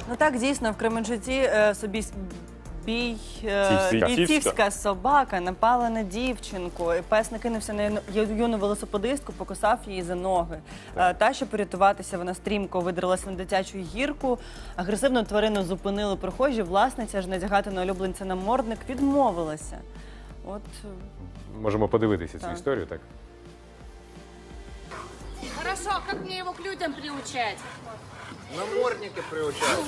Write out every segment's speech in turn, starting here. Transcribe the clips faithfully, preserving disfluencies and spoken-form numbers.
Ну так, дійсно, в Кременчуці е, собі бій, е, Бійцівська. бійцівська собака напала на дівчинку. І пес накинувся на юну- юну велосипедистку, покусав її за ноги. Е, Та, щоб порятуватися, вона стрімко видралася на дитячу гірку. Агресивну тварину зупинили прохожі. Власниця ж надягати на улюбленця намордник відмовилася. От, е, Можемо подивитися цю Так. історію, так? Хорошо, а как мне его к людям приучать? Намордники приучают.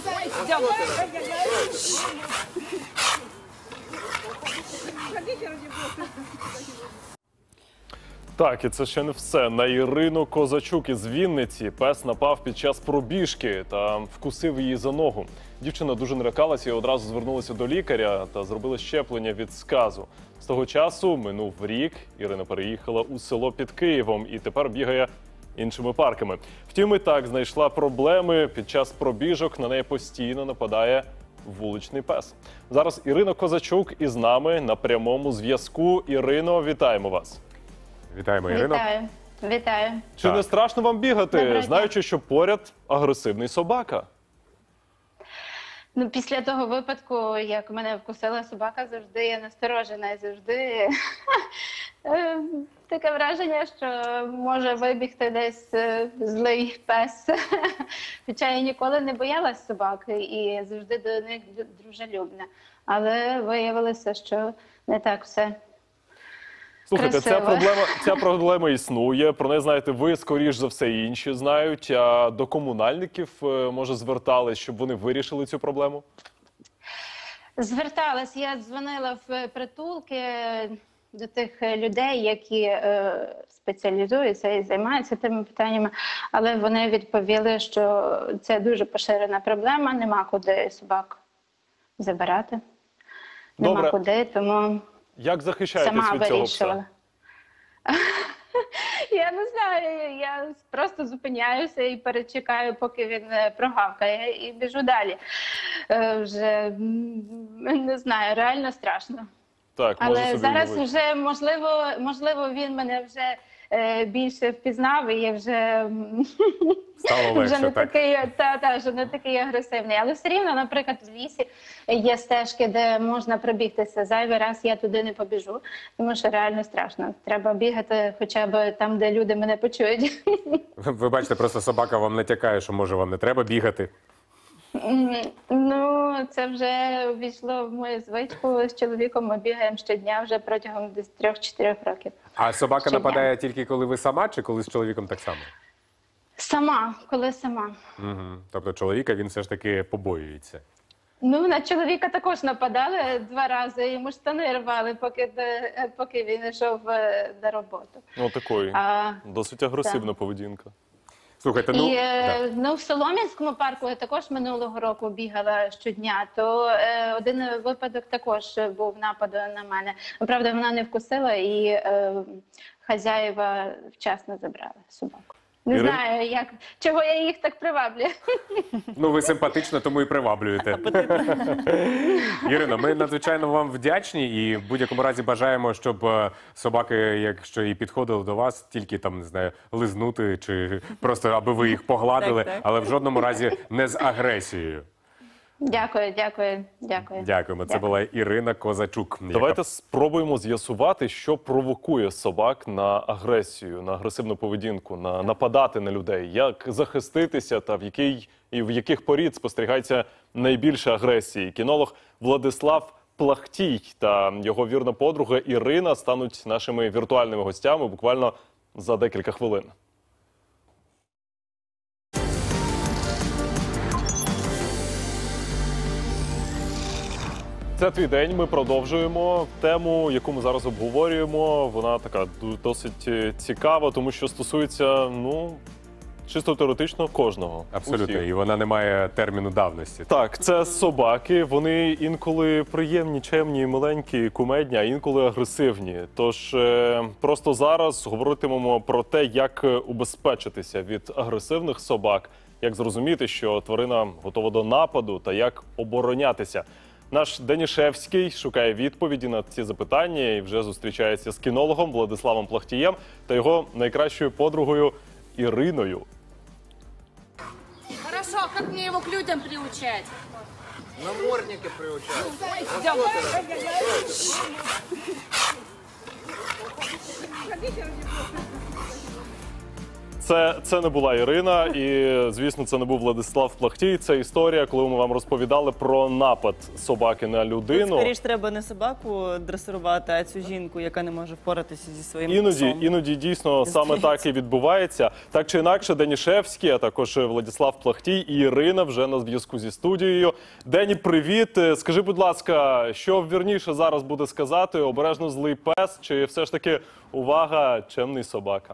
Так, і це ще не все. На Ірину Козачук із Вінниці пес напав під час пробіжки та вкусив її за ногу. Дівчина дуже налякалася і одразу звернулася до лікаря та зробила щеплення від сказу. З того часу минув рік, Ірина переїхала у село під Києвом і тепер бігає іншими парками. Втім, і так знайшла проблеми. Під час пробіжок на неї постійно нападає вуличний пес. Зараз Ірина Козачук із нами на прямому зв'язку. Ірино, вітаємо вас. Вітаємо, Ірино. Вітаю, вітаю. Чи Так. не страшно вам бігати, Доброго дня. знаючи, що поряд агресивний собака? Ну, після того випадку, як мене вкусила собака, завжди я насторожена і завжди е, таке враження, що може вибігти десь е, злий пес. Хоча я ніколи не боялась собак і завжди до них дружелюбна. Але виявилося, що не так все. Слухайте, ця Красиво. проблема, ця проблема існує, про неї знаєте ви, скоріш за все, і інші знають. А до комунальників, е, може, звертались, щоб вони вирішили цю проблему? Зверталась, я дзвонила в притулки до тих людей, які е, спеціалізуються і займаються тими питаннями, але вони відповіли, що це дуже поширена проблема, нема куди собак забирати, нема Добре. куди, тому Як захищаєтесь сама від цього вирішила. пса? Я не знаю, я просто зупиняюся і перечекаю, поки він е, прогавкає, і біжу далі. Е, Вже м, не знаю, реально страшно. Так, можу Але собі зараз уявити. вже, можливо, можливо, він мене вже е, більше впізнав, і я вже, м, Стало вже легше, не так? такий, та, та, вже не такий агресивний. Але все рівно, наприклад, в лісі є стежки, де можна пробігтися. Зайвий раз я туди не побіжу, тому що реально страшно. Треба бігати хоча б там, де люди мене почують. Ви ви бачите, просто собака вам натякає, що може вам не треба бігати. М, Ну, це вже ввійшло в мою звичку. З чоловіком ми бігаємо щодня вже протягом десь трьох-чотирьох років. А собака Щодня. нападає тільки коли ви сама, чи коли з чоловіком так само? Сама, коли сама. Угу. Тобто чоловіка він все ж таки побоюється. Ну, на чоловіка також нападали два рази, йому штани рвали, поки, де- поки він йшов е, на роботу. Ну, такої. А, Досить агресивна поведінка. Слухайте, ну, і е, да. ну, в Солом'янському парку я також минулого року бігала щодня, то е, один випадок також був нападу на мене. Правда, вона не вкусила і е, хазяїва вчасно забрали собаку. Не Ірина? знаю, як, чого я їх так приваблюю. Ну, ви симпатично, тому і приваблюєте. Ірино, ми надзвичайно вам вдячні і в будь-якому разі бажаємо, щоб е, собаки, якщо і підходили до вас, тільки там, не знаю, лизнути чи просто аби ви їх погладили, Так, так. але в жодному разі не з агресією. Дякую, дякую, дякую. Дякуємо. Це Дякую. була Ірина Козачук. яка- Давайте спробуємо з'ясувати, що провокує собак на агресію, на агресивну поведінку, на нападати на людей, як захиститися та в який і в яких порід спостерігається найбільше агресії. Кінолог Владислав Плахтій та його вірна подруга Ірина стануть нашими віртуальними гостями буквально за декілька хвилин. Це твій день. Ми продовжуємо тему, яку ми зараз обговорюємо. Вона така ду- досить е, цікава, тому що стосується, ну, чисто теоретично кожного. Абсолютно, Усіх. і вона не має терміну давності. Так, це собаки. Вони інколи приємні, чемні, миленькі, кумедні, а інколи агресивні. Тож е, просто зараз говоритимемо про те, як убезпечитися від агресивних собак, як зрозуміти, що тварина готова до нападу та як оборонятися. Наш Денішевський шукає відповіді на ці запитання і вже зустрічається з кінологом Владиславом Плахтієм та його найкращою подругою Іриною. Хорошо, как мне его к людям приучать? Намордники приучать. Идем. Це, це не була Ірина, і, звісно, це не був Владислав Плахтій. Це історія, коли ми вам розповідали про напад собаки на людину. Скоріш треба не собаку дресирувати, а цю жінку, яка не може впоратися зі своїм Іноді, псом. іноді дійсно саме Здається. так і відбувається. Так чи інакше, Денішевський, а також Владислав Плахтій і Ірина вже на зв'язку зі студією. Дені, привіт. Скажи, будь ласка, що вірніше зараз буде сказати? Обережно злий пес чи все ж таки увага, чемний собака?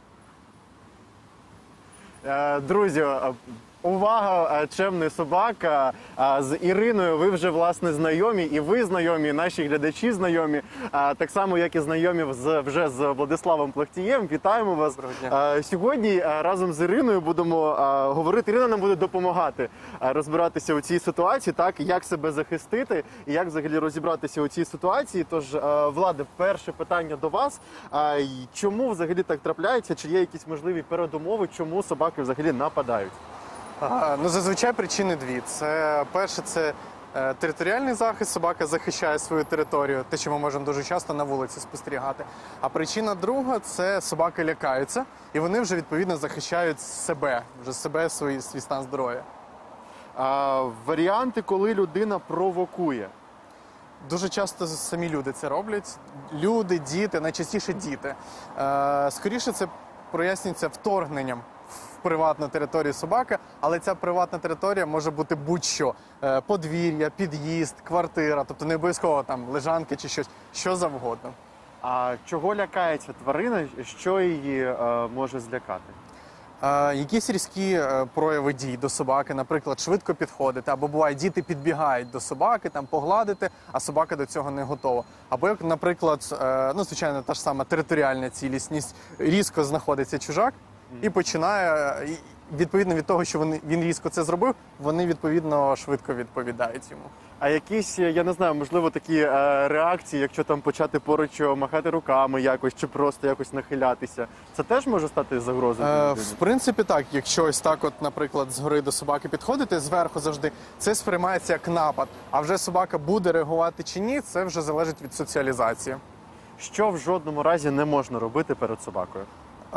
Е, Друзі, е, увага, е, чемний собака. Е, З Іриною ви вже, власне, знайомі, і ви знайомі, і наші глядачі знайомі. Е, Так само, як і знайомі з, вже з Владиславом Плахтієм. Вітаємо вас. Е, Сьогодні е, разом з Іриною будемо е, говорити. Ірина нам буде допомагати е, розбиратися у цій ситуації, так, як себе захистити і як взагалі розібратися у цій ситуації. Тож, е, Владе, перше питання до вас. Е, й Чому взагалі так трапляється? Чи є якісь можливі передумови, чому собаки взагалі нападають? Ага, ну зазвичай причини дві. Це перше, це е, територіальний захист. Собака захищає свою територію, те, що ми можемо дуже часто на вулиці спостерігати. А причина друга це собаки лякаються, і вони вже відповідно захищають себе, вже себе, свій, свій стан здоров'я. А, варіанти, коли людина провокує. Дуже часто самі люди це роблять. Люди, діти, найчастіше діти. Е, скоріше це прояснюється вторгненням в приватну територію собаки, але ця приватна територія може бути будь-що. Е, подвір'я, під'їзд, квартира, тобто не обов'язково там лежанки чи щось, що завгодно. А чого лякається тварина, що її е, може злякати? Е, якісь різкі е, прояви дій до собаки, наприклад, швидко підходити, або буває, діти підбігають до собаки, там погладити, а собака до цього не готова. Або, як, наприклад, е, ну, звичайно, та ж сама територіальна цілісність, різко знаходиться чужак і починає, і, відповідно від того, що вони, він різко це зробив, вони, відповідно, швидко відповідають йому. А якісь, я не знаю, можливо, такі е, реакції, якщо там почати поруч махати руками якось, чи просто якось нахилятися, це теж може стати загрозою? для Е, людини? в принципі, так. Якщо ось так, от, наприклад, згори до собаки підходити, зверху завжди, це сприймається як напад. А вже собака буде реагувати чи ні, це вже залежить від соціалізації. Що в жодному разі не можна робити перед собакою?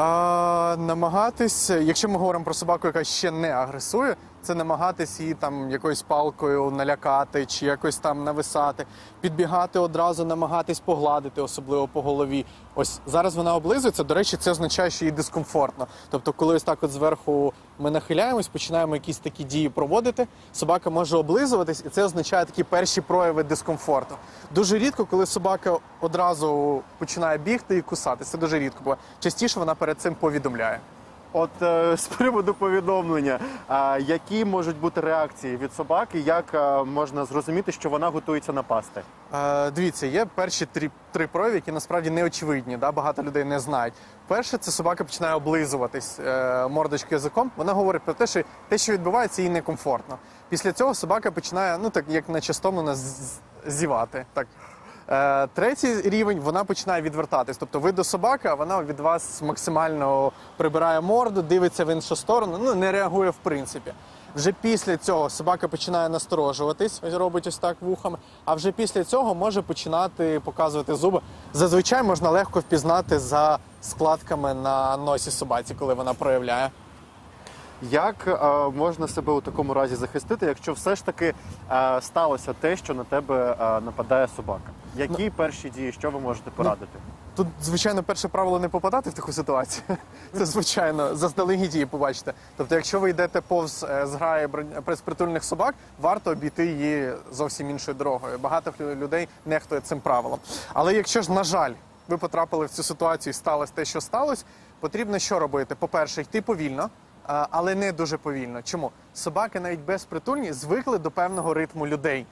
А, намагатись, якщо ми говоримо про собаку, яка ще не агресує, це намагатись її там якоюсь палкою налякати чи якось там нависати, підбігати одразу, намагатись погладити, особливо по голові. Ось зараз вона облизується, до речі, це означає, що їй дискомфортно. Тобто, коли ось так от зверху ми нахиляємось, починаємо якісь такі дії проводити, собака може облизуватись, і це означає такі перші прояви дискомфорту. Дуже рідко, коли собака одразу починає бігти і кусатися, це дуже рідко, бо частіше вона перед цим повідомляє. От е, з приводу повідомлення, е, які можуть бути реакції від собаки, як е, можна зрозуміти, що вона готується напасти? Е, дивіться, є перші три, три прояви, які насправді не очевидні, да? Багато людей не знають. Перше, це собака починає облизуватись е, мордочкою язиком. Вона говорить про те, що те, що відбувається, їй некомфортно. Після цього собака починає, ну так як наче стомлена, зівати. Так. Е, третій рівень, вона починає відвертатись. Тобто ви до собаки, а вона від вас максимально прибирає морду, дивиться в іншу сторону, ну не реагує в принципі. Вже після цього собака починає насторожуватись, робить ось так вухами, а вже після цього може починати показувати зуби. Зазвичай можна легко впізнати за складками на носі собаці, коли вона проявляє. Як е, можна себе у такому разі захистити, якщо все ж таки е, сталося те, що на тебе е, нападає собака? Які ну, перші дії, що ви можете порадити? Ну, тут, звичайно, перше правило не попадати в таку ситуацію. Це, звичайно, заздалегідь її побачите. Тобто, якщо ви йдете повз е, зграї безпритульних собак, варто обійти її зовсім іншою дорогою. Багато людей нехтує цим правилом. Але якщо ж, на жаль, ви потрапили в цю ситуацію і сталося те, що сталося, потрібно що робити? По-перше, йти повільно. Але не дуже повільно. Чому? Собаки навіть безпритульні звикли до певного ритму людей.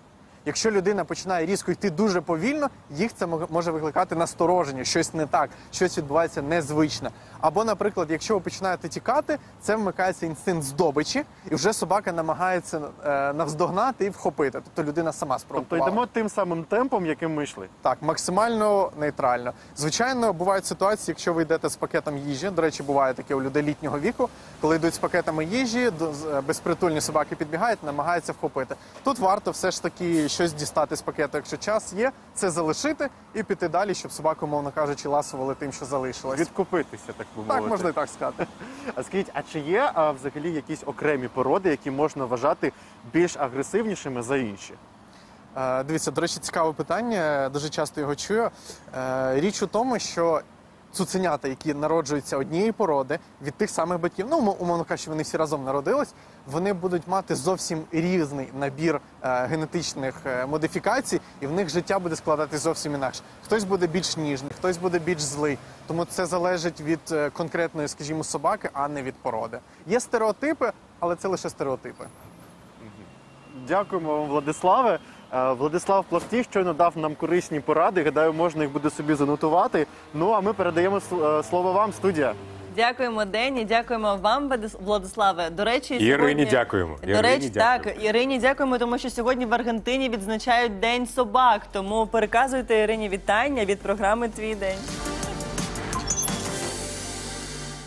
Якщо людина починає різко йти дуже повільно, їх це мог- може викликати настороження, щось не так, щось відбувається незвичне. Або, наприклад, якщо ви починаєте тікати, це вмикається інстинкт здобичі, і вже собака намагається е, навздогнати і вхопити. Тобто людина сама Тобто спробувала. йдемо тим самим темпом, яким ми йшли. Так, максимально нейтрально. Звичайно, бувають ситуації, якщо ви йдете з пакетом їжі. До речі, буває таке у людей літнього віку, коли йдуть з пакетами їжі, до- з- е, безпритульні собаки підбігають, намагаються вхопити. Тут варто все ж таки щось дістати з пакету, якщо час є, це залишити і піти далі, щоб собаку, мовно кажучи, ласували тим, що залишилось. Відкупитися, так би мовити. Так, можна і так сказати. А скажіть, а чи є а, взагалі якісь окремі породи, які можна вважати більш агресивнішими за інші? Е, Дивіться, до речі, цікаве питання. Дуже часто його чую. Е, Річ у тому, що цуценята, які народжуються однієї породи від тих самих батьків, ну умов- умовно кажучи, вони всі разом народились, вони будуть мати зовсім різний набір е, генетичних е, модифікацій, і в них життя буде складатись зовсім інакше. Хтось буде більш ніжний, хтось буде більш злий. Тому це залежить від е, конкретної, скажімо, собаки, а не від породи. Є стереотипи, але це лише стереотипи. Дякуємо вам, Владиславе. Е, Владислав Плахтій щойно дав нам корисні поради. Гадаю, можна їх буде собі занотувати. Ну а ми передаємо с- е, слово вам, студія. Дякуємо, Дені, дякуємо вам, Владис- Владиславе. До речі, Ірині сьогодні... дякуємо. До Ірині речі, дякуємо. так, Ірині дякуємо, тому що сьогодні в Аргентині відзначають День собак. Тому переказуйте Ірині вітання від програми «Твій день».